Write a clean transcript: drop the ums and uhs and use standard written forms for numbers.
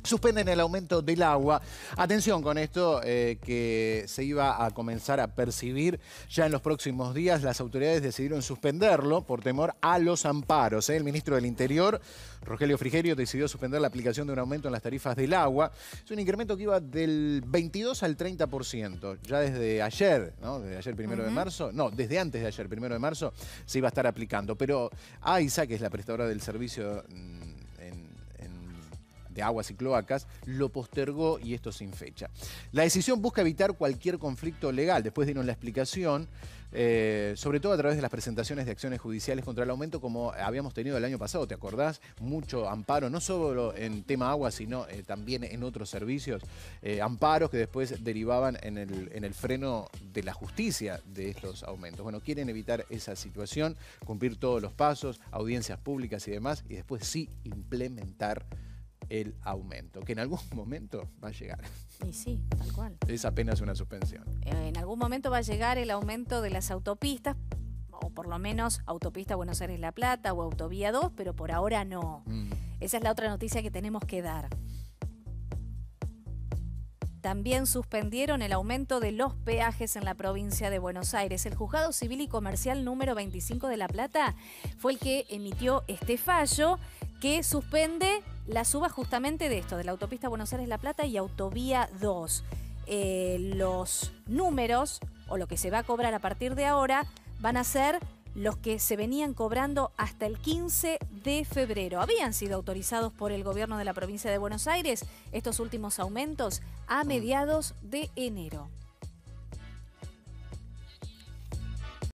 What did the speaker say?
Suspenden el aumento del agua. Atención con esto que se iba a comenzar a percibir ya en los próximos días. Las autoridades decidieron suspenderlo por temor a los amparos. El ministro del Interior, Rogelio Frigerio, decidió suspender la aplicación de un aumento en las tarifas del agua. Es un incremento que iba del 22 al 30%. Ya desde ayer, ¿no? Desde ayer, 1 de marzo. No, desde antes de ayer, 1 de marzo, se iba a estar aplicando. Pero AISA, que es la prestadora del servicio de aguas y cloacas, lo postergó y esto sin fecha. La decisión busca evitar cualquier conflicto legal. Después dieron la explicación, sobre todo a través de las presentaciones de acciones judiciales contra el aumento, como habíamos tenido el año pasado, ¿te acordás? Mucho amparo, no solo en tema agua, sino también en otros servicios. Amparos que después derivaban en el freno de la justicia de estos aumentos. Bueno, quieren evitar esa situación, cumplir todos los pasos, audiencias públicas y demás, y después sí implementar el aumento, que en algún momento va a llegar. Y sí, tal cual. Es apenas una suspensión. En algún momento va a llegar el aumento de las autopistas, o por lo menos autopista Buenos Aires-La Plata o autovía 2, pero por ahora no. Esa es la otra noticia que tenemos que dar. También suspendieron el aumento de los peajes en la provincia de Buenos Aires. El Juzgado Civil y Comercial número 25 de La Plata fue el que emitió este fallo que suspende la suba justamente de esto, de la autopista Buenos Aires-La Plata y autovía 2. Los números, o lo que se va a cobrar a partir de ahora, van a ser los que se venían cobrando hasta el 15 de febrero. Habían sido autorizados por el gobierno de la provincia de Buenos Aires estos últimos aumentos a mediados de enero.